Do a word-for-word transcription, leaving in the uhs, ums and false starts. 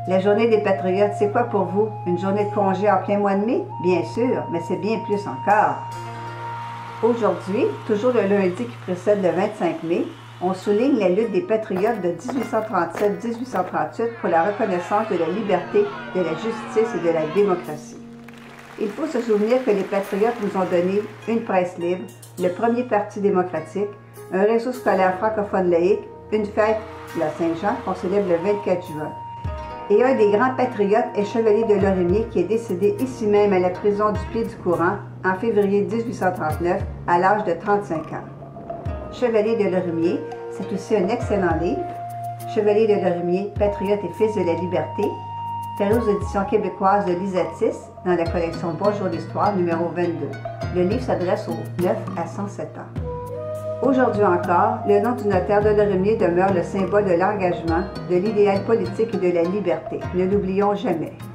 La journée des Patriotes, c'est quoi pour vous? Une journée de congé en plein mois de mai? Bien sûr, mais c'est bien plus encore. Aujourd'hui, toujours le lundi qui précède le vingt-cinq mai, on souligne la lutte des Patriotes de dix-huit cent trente-sept à dix-huit cent trente-huit pour la reconnaissance de la liberté, de la justice et de la démocratie. Il faut se souvenir que les Patriotes nous ont donné une presse libre, le premier parti démocratique, un réseau scolaire francophone laïque, une fête, la Saint-Jean, qu'on célèbre le vingt-quatre juin. Et un des grands patriotes est Chevalier de Lorimier qui est décédé ici même à la prison du Pied-du-Courant en février dix-huit cent trente-neuf à l'âge de trente-cinq ans. Chevalier de Lorimier, c'est aussi un excellent livre. Chevalier de Lorimier, patriote et fils de la liberté, paru aux éditions québécoises de Lisatis dans la collection Bonjour l'Histoire numéro vingt-deux. Le livre s'adresse aux neuf à cent sept ans. Aujourd'hui encore, le nom du notaire de Lorimier demeure le symbole de l'engagement, de l'idéal politique et de la liberté. Ne l'oublions jamais.